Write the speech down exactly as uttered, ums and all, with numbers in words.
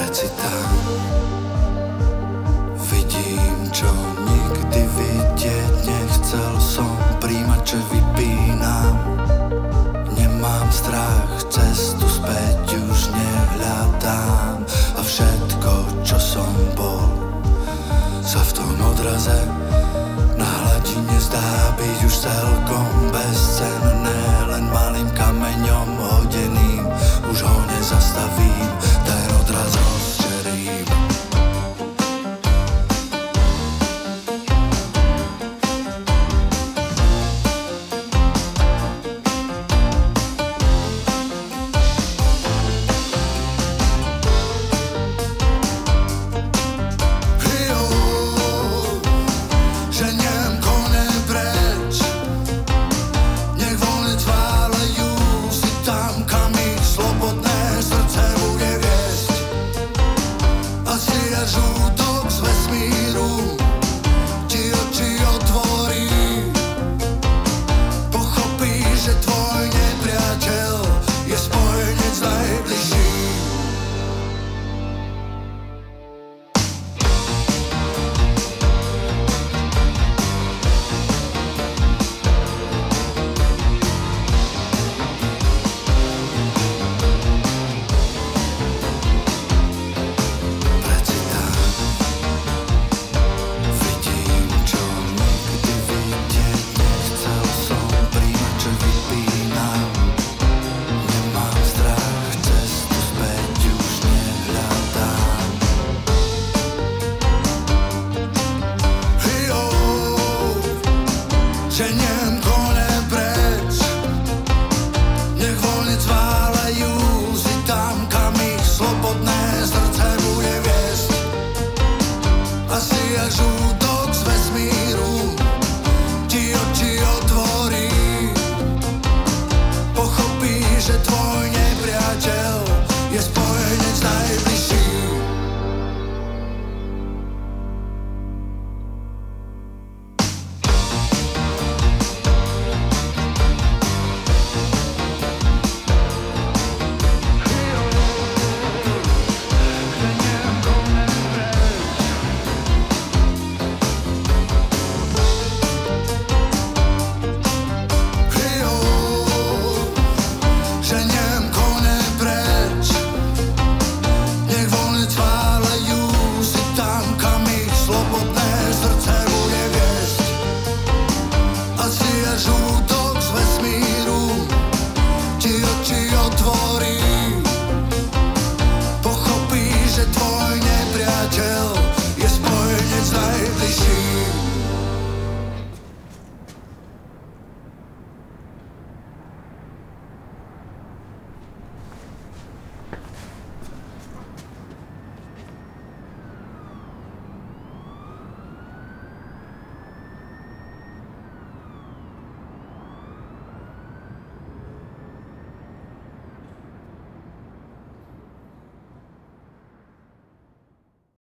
precitám. Vidím, čo nikdy vidieť nechcel som, príjmače vypínam. Nemám strach, cestu späť už nehľadám. A všetko, čo som bol, sa v tom odraze na hladine zdá byť už celkom bezcenné. Len malým kameňom hodeným už ho nezastavím, ten odraz rozčerím. Ženiem kone preč, nech voľne cválejú si tam, kam ich slobodné srdce bude viesť. Asi až útok z vesmíru ti oči otvorí, pochopí, že tvoj